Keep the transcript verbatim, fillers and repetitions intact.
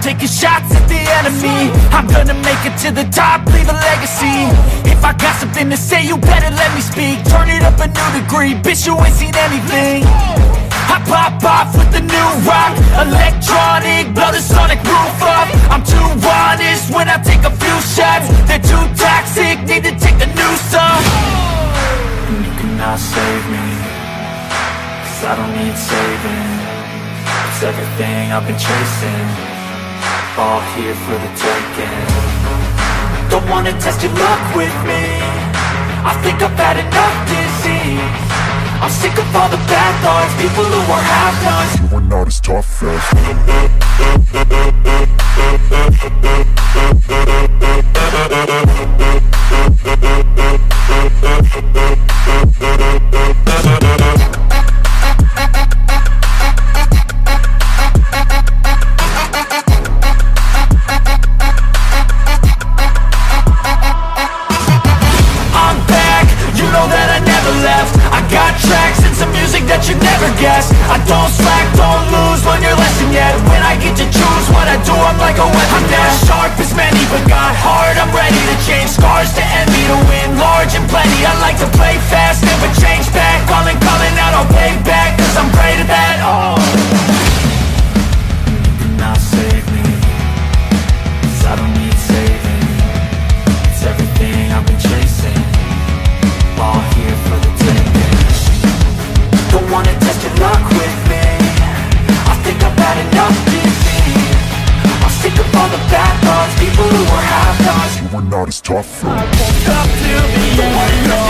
taking shots at the enemy. I'm gonna make it to the top, leave a legacy. If I got something to say, you better let me speak. Turn it up a new degree, bitch, you ain't seen anything. I pop off with the new rock, electronic, blow the sonic roof up. I'm too honest when I take a few shots. They're too toxic, need to take a new song. And you cannot save me, cause I don't need saving. It's everything I've been chasing, all here for the taking. Don't wanna test your luck with me, I think I've had enough disease. I'm sick of all the bad thoughts, people who are half-nots. You are not as tough as I'm back, you know that I never left. I got tracks and some music that you never guess. I don't slack, don't lose, learn your lesson yet. When I get to choose what I do, I'm like a weapon. I'm not sharp as many, but got hard. I'm ready to change scars to envy, to win large and plenty. I like to play fast, never change back. Calling, calling out, I'll pay back, cause I'm great at that. Oh, you cannot save me, cause I don't need saving. It's everything I've been chasing, all here for the taking. Don't wanna test your luck with me, I think I've had enough disease. I'm sick of all the bad thoughts, people who are half-nots. You are not as tough. I woke up to the end.